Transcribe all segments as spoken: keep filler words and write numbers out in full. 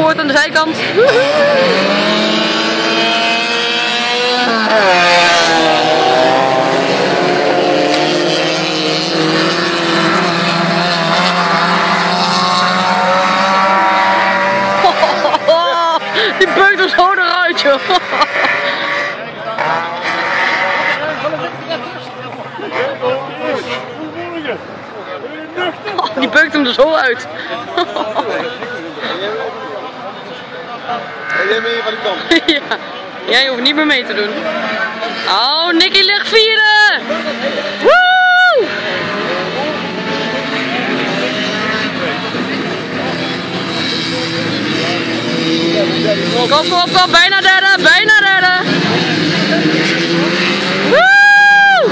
Poort aan de zijkant. Die beukt er zo eruit, joh. Oh, die beukt hem er zo uit. Jij mee van die kant? Ja, jij hoeft niet meer mee te doen. Oh, Nicky ligt vierde! Woe! Kom, kom, kom, bijna derde, bijna derde! Woe!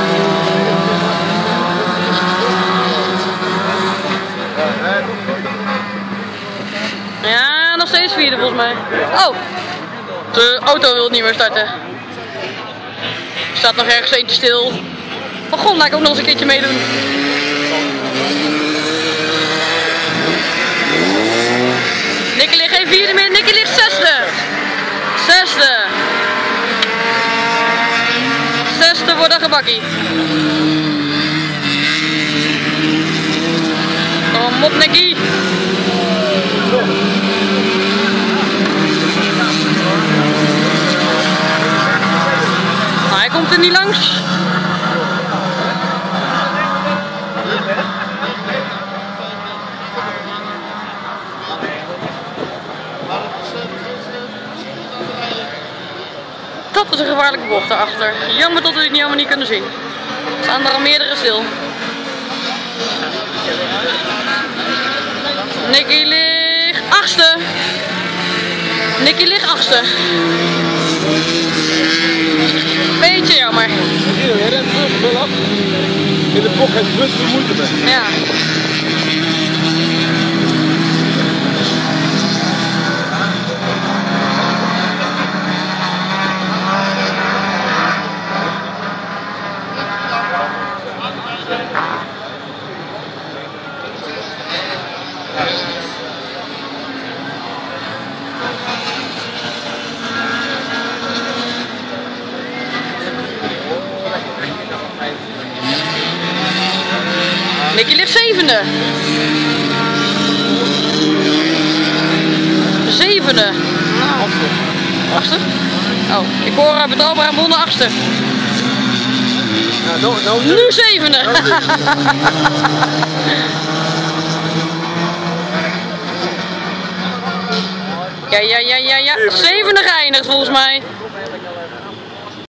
Ja, nog steeds vierde volgens mij. Oh! De auto wil niet meer starten. Er staat nog ergens eentje stil. Oh god, laat ik ook nog eens een keertje meedoen. Nicky ligt geen vierde meer, Nicky ligt zesde. Zesde. Zesde voor de gebakkie. Kom op, Nicky. Hij komt er niet langs. Dat is een gevaarlijke bocht daarachter. Jammer dat we het niet allemaal niet kunnen zien. Er staan er al meerdere stil. Nicky ligt achtste. Nicky ligt achtste. Beetje jammer. Jij rent terug wel af. In de bocht heb je best veel moeite mee. Ja. Nicky ligt zevende. Zevende. Nou. Achtste. Oh, ik hoor uh, betrouwbaar bonden achtste. Ja, no, no, nu zevende. No, ja, ja, ja, ja, ja. Zevende geëindigd volgens mij.